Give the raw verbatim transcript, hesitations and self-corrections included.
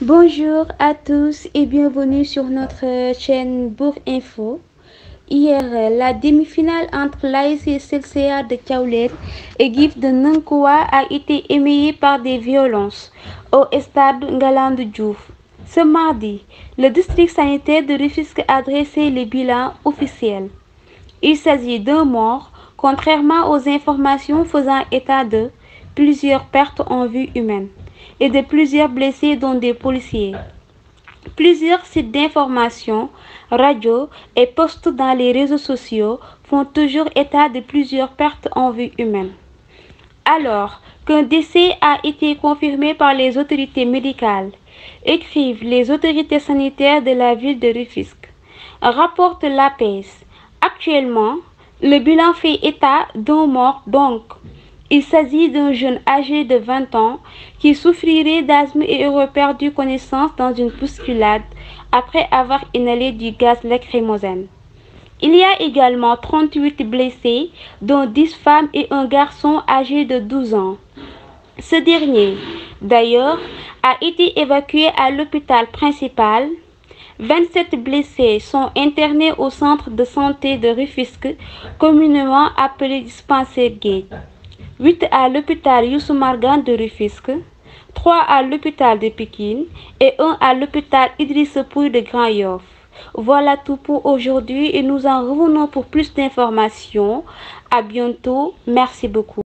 Bonjour à tous et bienvenue sur notre chaîne Bourg Info. Hier, la demi-finale entre l'A S C Celsius de Thiawlène et Guif de Nankoua a été émaillée par des violences au stade Ngalandou Diouf. Ce mardi, le district sanitaire de Rufisque a dressé le bilan officiel. Il s'agit d'un mort, contrairement aux informations faisant état de plusieurs pertes en vie humaine et de plusieurs blessés dont des policiers. Plusieurs sites d'information, radios et posts dans les réseaux sociaux font toujours état de plusieurs pertes en vie humaine. Alors qu'un décès a été confirmé par les autorités médicales, écrivent les autorités sanitaires de la ville de Rufisque, rapporte l'A P S. Actuellement, le bilan fait état d'un mort donc. Il s'agit d'un jeune âgé de vingt ans qui souffrirait d'asthme et aurait perdu connaissance dans une bousculade après avoir inhalé du gaz lacrymogène. Il y a également trente-huit blessés, dont dix femmes et un garçon âgé de douze ans. Ce dernier, d'ailleurs, a été évacué à l'hôpital principal. vingt-sept blessés sont internés au centre de santé de Rufisque, communément appelé dispensaire Guédj. huit à l'hôpital Youssou Mbargane de Rufisque, trois à l'hôpital de Pikine et un à l'hôpital Idrissa Pouye de Grand Yoff. Voilà tout pour aujourd'hui et nous en revenons pour plus d'informations. À bientôt. Merci beaucoup.